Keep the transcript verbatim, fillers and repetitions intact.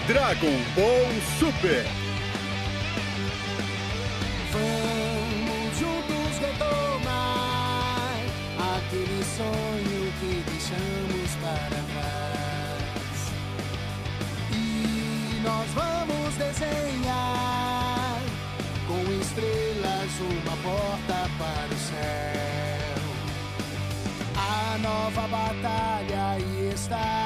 Dragon Ball Super. Vamos juntos retomar aquele sonho que deixamos para trás. E nós vamos desenhar com estrelas uma porta para o céu. A nova batalha aí está.